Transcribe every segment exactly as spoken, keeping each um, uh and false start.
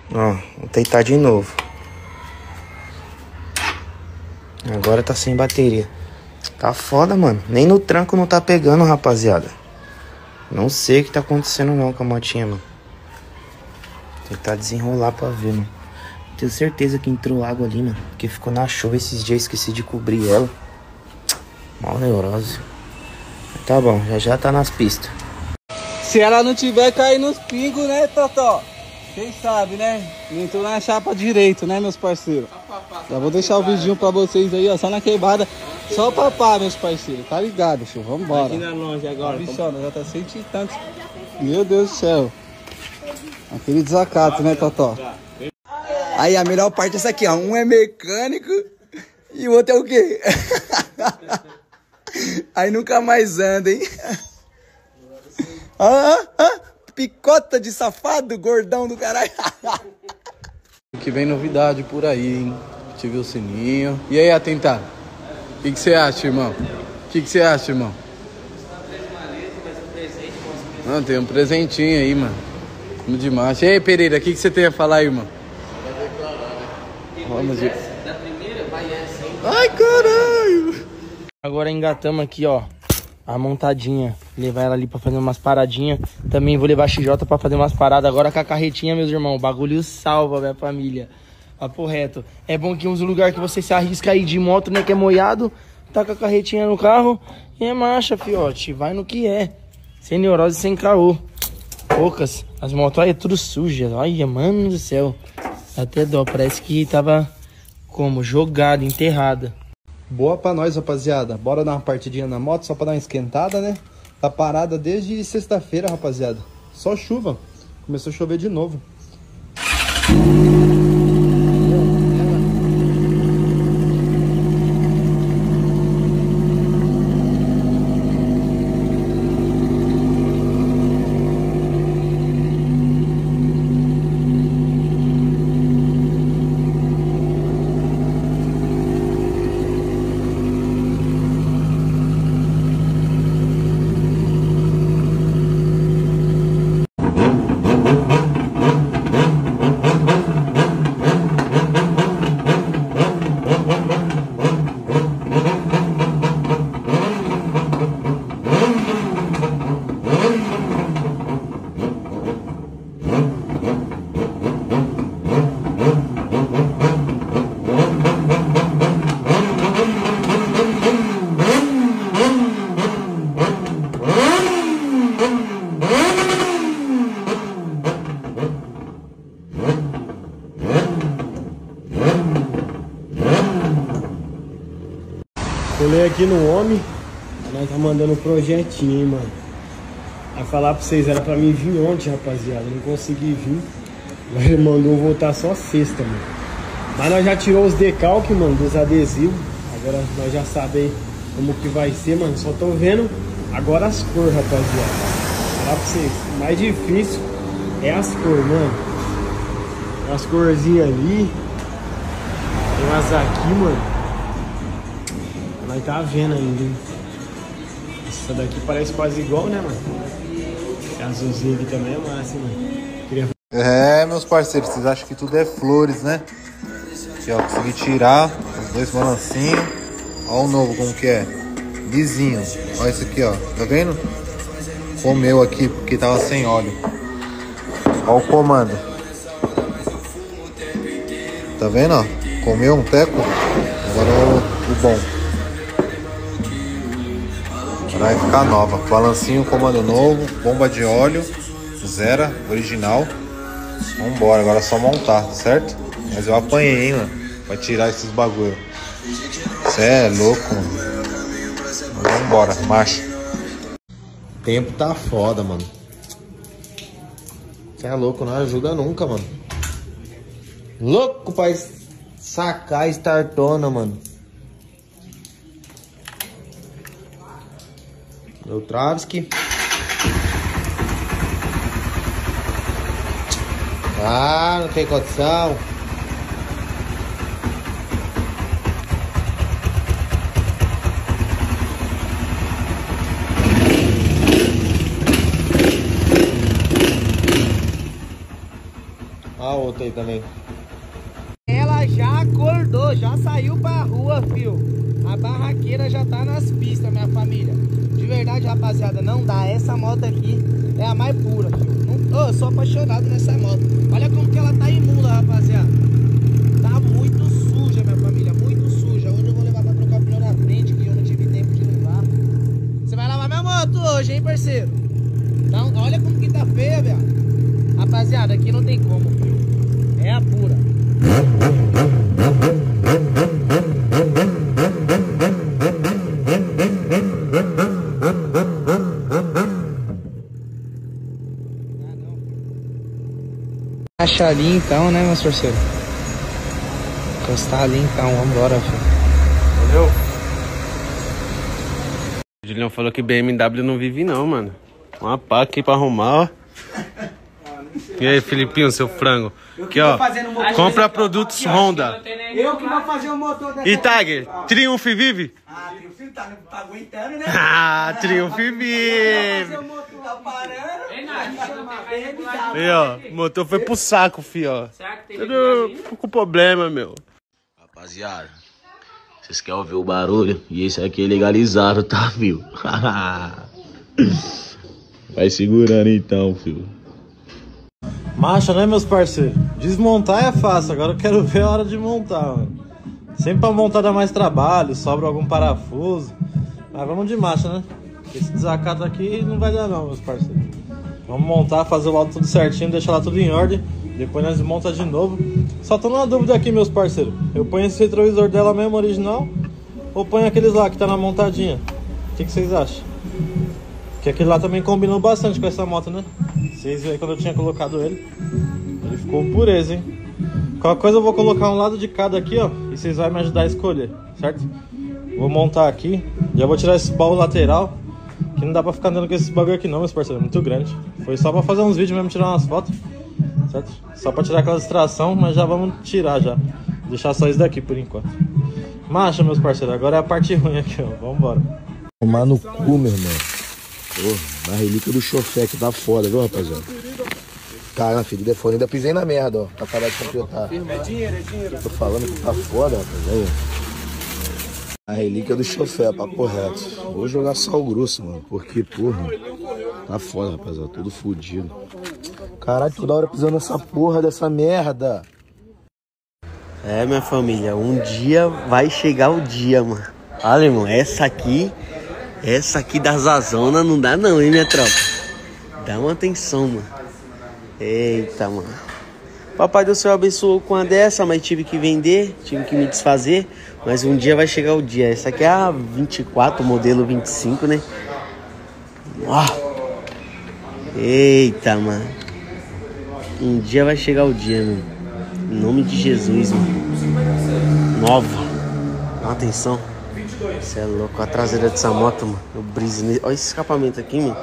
Ó, vou tentar de novo. Agora tá sem bateria. Tá foda, mano. Nem no tranco não tá pegando, rapaziada. Não sei o que tá acontecendo não com a motinha, mano. Tentar desenrolar pra ver, mano. Tenho certeza que entrou água ali, mano. Porque ficou na chuva esses dias, esqueci de cobrir ela. Mal neurose. Tá bom, já já tá nas pistas. Se ela não tiver cair nos pingos, né, Totó? Quem sabe, né? Não entrou na chapa direito, né, meus parceiros? Já vou deixar o vidinho pra vocês aí, ó. Só na queimada. Só papá, meus parceiros. Tá ligado, filho? Vambora. Imagina longe agora. Bichona, já tá cento e tantos. Meu Deus do céu. Aquele desacato, né, Totó? Aí, a melhor parte é essa aqui, ó. Um é mecânico e o outro é o quê? Aí nunca mais anda, hein? Ah, ah, picota de safado, gordão do caralho. Que vem novidade por aí, hein? Ative o sininho. E aí, Atentado? O que você acha, irmão? O que você acha, irmão? Não, tem um presentinho aí, mano. Vamos de marcha. E aí, Pereira, o que você tem a falar aí, irmão? Vai declarar, né? Vamos de... Da primeira, vai essa, hein? Ai, caralho! Agora engatamos aqui, ó, a montadinha. Levar ela ali pra fazer umas paradinhas. Também vou levar a X J pra fazer umas paradas. Agora com a carretinha, meus irmãos. O bagulho salva, minha família. Papo reto. É bom que uns lugares que você se arrisca aí de moto, né, que é molhado. Tá com a carretinha no carro. E é marcha, fiote. Vai no que é. Sem neurose, sem caô. Poucas. As motos aí é tudo sujas. Olha, mano do céu. Até dó. Parece que tava como? Jogada, enterrada. Boa pra nós, rapaziada. Bora dar uma partidinha na moto, só pra dar uma esquentada, né? Tá parada desde sexta-feira, rapaziada. Só chuva. Começou a chover de novo. Colei aqui no homem, nós tá mandando um projetinho, hein, mano. A falar pra vocês, era pra mim vir ontem, rapaziada, não consegui vir. Mas ele mandou voltar só sexta, mano. Mas nós já tirou os decalques, mano, dos adesivos. Agora nós já sabemos como que vai ser, mano. Só tô vendo agora as cores, rapaziada. Falar pra vocês, o mais difícil é as cores, mano. As corzinhas ali. Tem umas aqui, mano. Nós tá vendo ainda, hein? Essa daqui parece quase igual, né, mano? E a azulzinha aqui também é massa, mano. Queria... É, meus parceiros, vocês acham que tudo é flores, né? Aqui, ó, consegui tirar os dois balancinhos. Ó o novo, como que é? Lisinho. Ó esse aqui, ó. Tá vendo? Comeu aqui, porque tava sem óleo. Ó o comando. Tá vendo, ó? Comeu um teco. Agora é o, o bom. Vai ficar nova. Balancinho, comando novo, bomba de óleo, zero, original. Vambora, agora é só montar, certo? Mas eu apanhei, hein, mano, pra tirar esses bagulho. Cê é louco, mano. Vambora, marcha. O tempo tá foda, mano. Cê é louco, não ajuda nunca, mano. Louco pra sacar a startona, mano. Meu Travski. Ah, não tem condição. Ah, o moto aí também. Ela já acordou, já saiu pra rua, fio. A barraqueira já tá nas pistas, minha família. De verdade, rapaziada, não dá. Essa moto aqui é a mais pura, fio. Não, oh, eu sou apaixonado nessa moto. Olha como que ela tá imunda, rapaziada. Tá muito suja, minha família, muito suja. Hoje eu vou levar pra trocar o pneu na frente, que eu não tive tempo de levar. Você vai lavar minha moto hoje, hein, parceiro? Então, olha como que tá feia, velho. Rapaziada, aqui não tem como, fio. É a pura. Achar ali então, né, meus parceiros? Encostar ali então, vambora, filho. Valeu. O Julião falou que B M W não vive não, mano. Uma pá aqui pra arrumar, ó. E aí, Filipinho, seu frango? Aqui, ó. Compra produtos Honda. Eu que vou fazer o motor dessa. E Tiger, Triumph vive? Ah, Triumph tá, tá aguentando, né? Ah, Triumph vive. Tá parando. E ó, o motor foi pro saco, fi, ó. Tudo com problema, meu. Rapaziada, vocês querem ouvir o barulho? E esse aqui é legalizado, tá, viu? Vai segurando então, filho. Marcha, né, meus parceiros? Desmontar é fácil, agora eu quero ver a hora de montar, mano. Sempre pra montar dá mais trabalho, sobra algum parafuso. Mas vamos de marcha, né? Esse desacato aqui não vai dar não, meus parceiros. Vamos montar, fazer o laudo tudo certinho, deixar lá tudo em ordem. Depois nós monta de novo. Só tô numa dúvida aqui, meus parceiros. Eu ponho esse retrovisor dela mesmo, original, ou ponho aqueles lá que tá na montadinha? O que, que vocês acham? Porque aquele lá também combinou bastante com essa moto, né? Vocês viram aí quando eu tinha colocado ele. Ele ficou pureza, hein? Qualquer coisa eu vou colocar um lado de cada aqui, ó. E vocês vão me ajudar a escolher, certo? Vou montar aqui. Já vou tirar esse baú lateral. Que não dá pra ficar andando com esse bagulho aqui não, meus parceiros. É muito grande. Foi só pra fazer uns vídeos mesmo, tirar umas fotos. Certo? Só pra tirar aquela distração, mas já vamos tirar já. Deixar só isso daqui por enquanto. Marcha, meus parceiros. Agora é a parte ruim aqui, ó. Vambora. Tomar no cu, meu irmão. Porra, na relíquia do chofé que tá foda, viu, rapaziada? Cara, filho, de telefone ainda pisei na merda, ó. Pra acabar de completar. É dinheiro, é dinheiro. Eu tô falando que tá foda, rapaziada. A relíquia do chofé, papo reto. Vou jogar sal grosso, mano. Porque, porra, tá foda, rapaziada. Tudo fodido. Caralho, toda hora pisando nessa porra dessa merda. É, minha família, um dia vai chegar o dia, mano. Olha, irmão, essa aqui, essa aqui da Zazona não dá não, hein, minha tropa? Dá uma atenção, mano. Eita, mano. Papai do céu abençoou com a dessa, mas tive que vender, tive que me desfazer. Mas um dia vai chegar o dia. Essa aqui é a vinte e quatro, modelo vinte e cinco, né? Ó. Eita, mano. Um dia vai chegar o dia, mano. Em nome de Jesus, mano. Nova. Dá atenção. Você é louco. A traseira dessa moto, mano. Eu briso nele. Olha esse escapamento aqui, mano.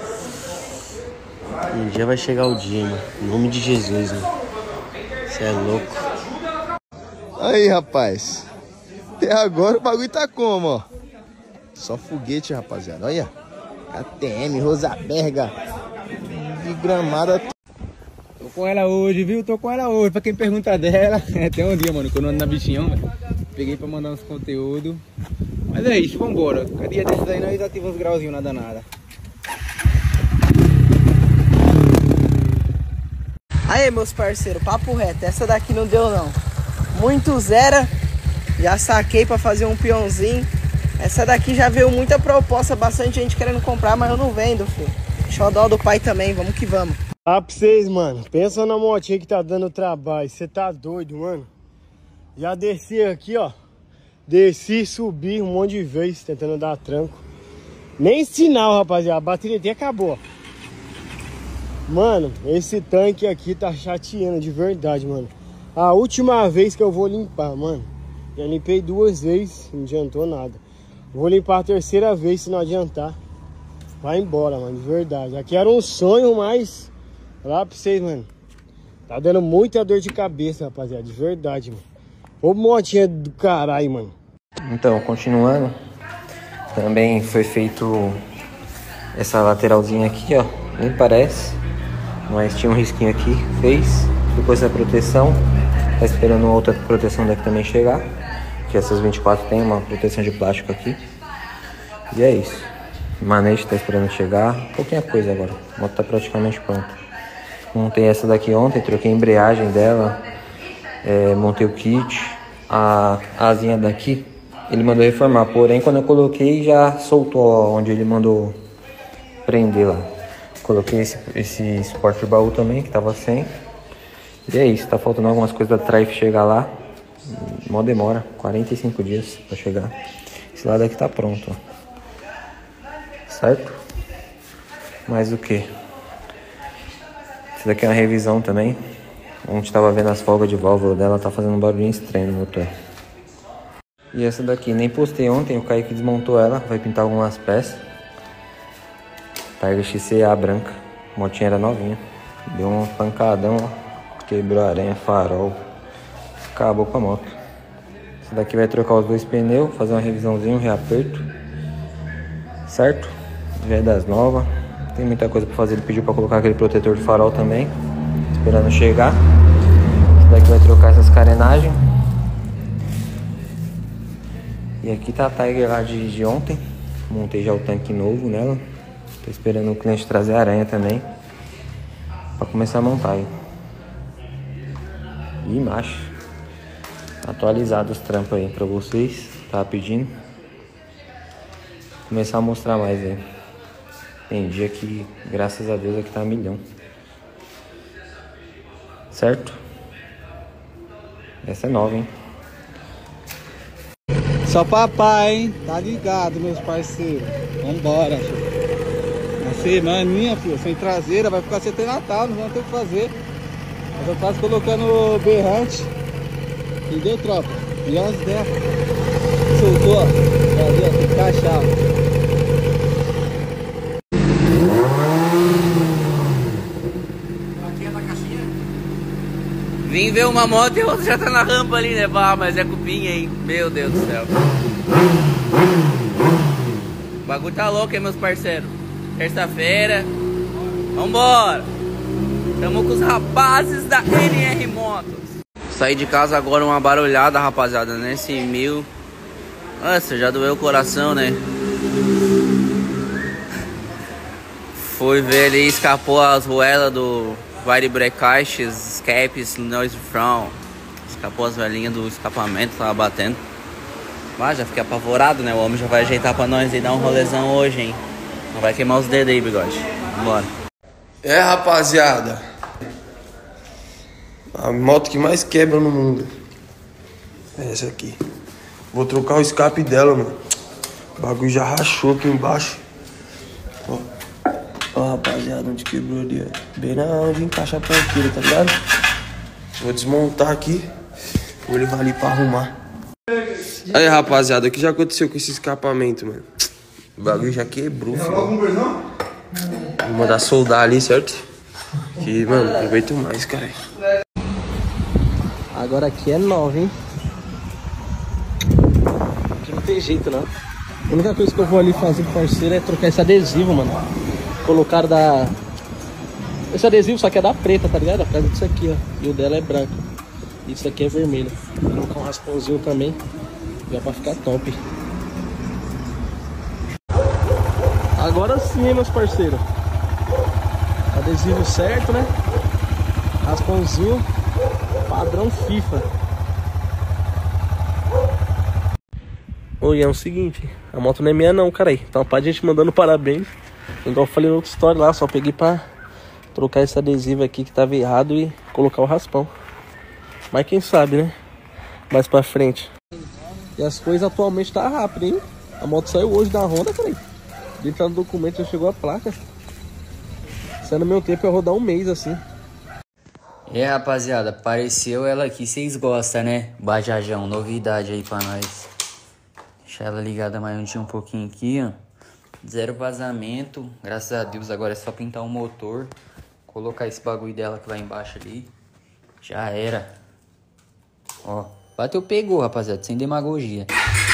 Um dia vai chegar o dia, mano. Em nome de Jesus, mano. Você é louco. Aí, rapaz. Até agora o bagulho tá como, ó. Só foguete, rapaziada. Olha. K T M, Rosaberga. De Gramada. Tô com ela hoje, viu? Tô com ela hoje. Pra quem pergunta dela, tem um dia, mano, que eu não ando na bichinhão, velho. Peguei pra mandar uns conteúdos. Mas é isso, vambora. Cada dia desses aí nós ativamos uns grauzinhos nada nada. Aí, meus parceiros, papo reto. Essa daqui não deu, não. Muito zero. Já saquei pra fazer um peãozinho. Essa daqui já veio muita proposta, bastante gente querendo comprar, mas eu não vendo, filho. Xodó do pai também, vamos que vamos. Ah, pra vocês, mano. Pensa na motinha que tá dando trabalho. Você tá doido, mano. Já desci aqui, ó. Desci e subi um monte de vezes tentando dar tranco. Nem sinal, rapaziada. A bateria até acabou. Mano, esse tanque aqui tá chateando de verdade, mano. A última vez que eu vou limpar, mano. Já limpei duas vezes, não adiantou nada. Vou limpar a terceira vez, se não adiantar. Vai embora, mano, de verdade. Aqui era um sonho, mas... Lá pra vocês, mano. Tá dando muita dor de cabeça, rapaziada, de verdade, mano. Ô motinha do caralho, mano. Então, continuando. Também foi feito essa lateralzinha aqui, ó. Nem parece. Mas tinha um risquinho aqui, fez. ficou essa proteção. Tá esperando uma outra proteção daqui também chegar. Que essas vinte e quatro tem uma proteção de plástico aqui. E é isso. O manete tá esperando chegar. Pouquinha coisa agora. A moto tá praticamente pronta. Montei essa daqui ontem, troquei a embreagem dela. É, montei o kit. A asinha daqui, ele mandou reformar. Porém, quando eu coloquei, já soltou onde ele mandou prender lá. Coloquei esse, esse suporte de baú também, que tava sem. E é isso, tá faltando algumas coisas da Trife chegar lá. Mó demora, quarenta e cinco dias pra chegar. Esse lado aqui tá pronto, ó. Certo? Mais o que? Esse daqui é uma revisão também. Onde tava vendo as folgas de válvula dela, tá fazendo um barulhinho estranho no motor. E essa daqui, nem postei ontem, o Kaique desmontou ela, vai pintar algumas peças. Targa X C A branca, a motinha era novinha. Deu um pancadão, ó. Quebrou a aranha, farol. Acabou com a moto. Esse daqui vai trocar os dois pneus, fazer uma revisãozinha, um reaperto. Certo? Vedas novas. Tem muita coisa pra fazer. Ele pediu pra colocar aquele protetor de farol também. Esperando chegar. Esse daqui vai trocar essas carenagens. E aqui tá a Tiger lá de, de ontem. Montei já o tanque novo nela. Tô esperando o cliente trazer a aranha também. Pra começar a montar aí. E macho, atualizado os trampos aí pra vocês. Tava pedindo. Começar a mostrar mais aí. Tem dia que, graças a Deus, aqui tá a milhão. Certo? Essa é nova, hein? Só papai, hein? Tá ligado, meus parceiros. Vambora, filho. A semaninha, filho, sem traseira, vai ficar sem ter Natal, não vamos ter o que fazer. Mas eu faço colocando berrante. E deu, tropa. E as ideias. Soltou, ó. Ali, ó, tem que encaixar, ó. Vim ver uma moto e outra já tá na rampa ali, né? Ah, mas é cupinha, hein? Meu Deus do céu. O bagulho tá louco, hein, meus parceiros? Terça-feira. Vambora! Tamo com os rapazes da N R Motos. Saí de casa agora uma barulhada, rapaziada, nesse mil. Nossa, já doeu o coração, né? Fui ver ali, escapou as ruelas do Vire Brake Caixas, Escapes, Noise Front. Escapou as velhinhas do escapamento, tava batendo. Mas já fiquei apavorado, né? O homem já vai ajeitar pra nós e dar um rolezão hoje, hein? Não vai queimar os dedos aí, bigode. Vambora. É, rapaziada, a moto que mais quebra no mundo é essa aqui. Vou trocar o escape dela, mano. O bagulho já rachou aqui embaixo. Ó, ó, rapaziada, onde quebrou ali, ó. Bem na onde encaixa a ponteira, tá ligado? Vou desmontar aqui. Vou levar ali pra arrumar. Aí, rapaziada, o que já aconteceu com esse escapamento, mano? O bagulho já quebrou, filho. Vou mandar soldar ali, certo? Que, mano, não aguento mais, cara. Agora aqui é nova, hein? Aqui não tem jeito, não. A única coisa que eu vou ali fazer pro parceiro é trocar esse adesivo, mano. Colocaram da... Esse adesivo só que é da preta, tá ligado? Por causa disso aqui, ó. E o dela é branco. Isso aqui é vermelho. Vou colocar um raspãozinho também. Já pra ficar top. Agora sim, hein, meus parceiros. Adesivo certo, né? Raspãozinho. Padrão FIFA. Oi, é o seguinte. A moto não é minha não, cara aí. Então, pá, de gente mandando parabéns. Igual eu falei na outra história lá. Só peguei pra trocar esse adesivo aqui que tava errado e colocar o raspão. Mas quem sabe, né? Mais pra frente. E as coisas atualmente tá rápido, hein? A moto saiu hoje da Honda, cara aí. Dentro do documento já chegou a placa. Se é no meu tempo eu rodar um mês assim. E aí, rapaziada, apareceu ela aqui, vocês gostam, né? Bajajão, novidade aí pra nós. Deixar ela ligada mais um dia um pouquinho aqui, ó. Zero vazamento, graças a Deus. Agora é só pintar o motor. Colocar esse bagulho dela que vai embaixo ali. Já era. Ó, bateu, pegou, rapaziada, sem demagogia.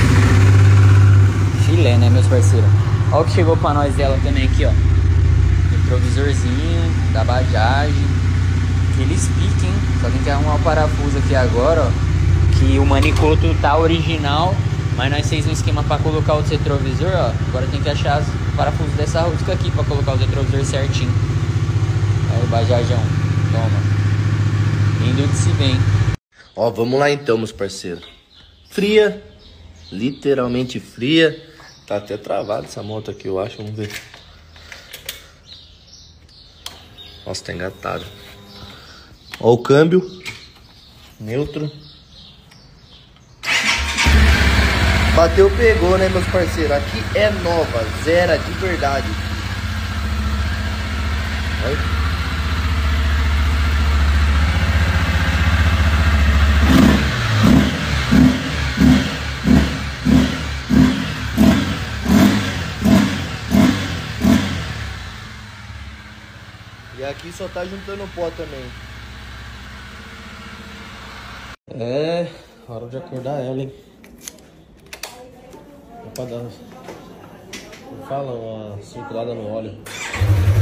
Filé, né, meus parceiros? Ó o que chegou pra nós dela também aqui, ó. Retrovisorzinho da Bajaj. aqueles piques, hein? Só tem que arrumar o parafuso aqui agora, ó. Que o manicoto tá original, mas nós fez um esquema pra colocar o retrovisor, ó. Agora tem que achar os parafusos dessa rosca aqui pra colocar o retrovisor certinho. Aí, Bajajão, toma. Lindo de se vem. Ó, vamos lá então, meus parceiros. Fria, literalmente fria. Tá até travada essa moto aqui, eu acho, vamos ver. Nossa, tá engatado. Ó o câmbio. Neutro. Bateu, pegou, né, meus parceiros? Aqui é nova, zero de verdade. Olha. E aqui só tá juntando pó também. É, hora de acordar ela, hein? Dá pra dar, fala, uma circulada no óleo.